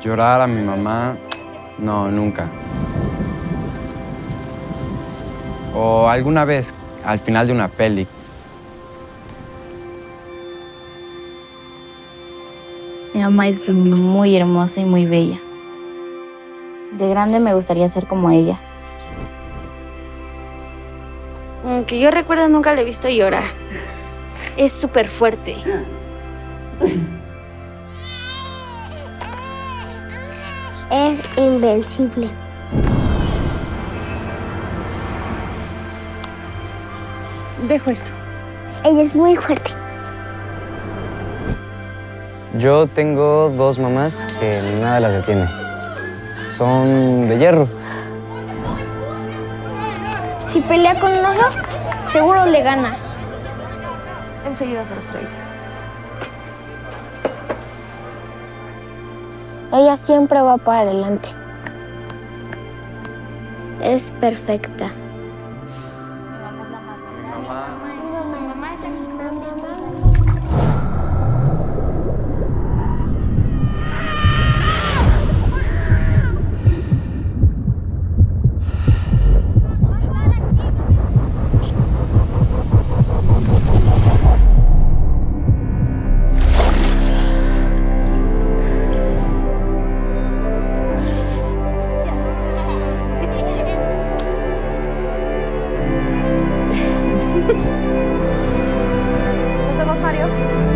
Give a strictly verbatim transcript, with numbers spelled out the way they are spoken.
Llorar a mi mamá, no, nunca. O alguna vez, al final de una peli. Mi mamá es muy hermosa y muy bella. De grande me gustaría ser como ella. Aunque yo recuerdo, nunca la he visto llorar. Es súper fuerte. Es invencible. Dejo esto. Ella es muy fuerte. Yo tengo dos mamás que nada las detiene. Son de hierro. Si pelea con un oso, seguro le gana. Enseguida se los traigo. Ella siempre va para adelante. Es perfecta. Nos vemos, Mario.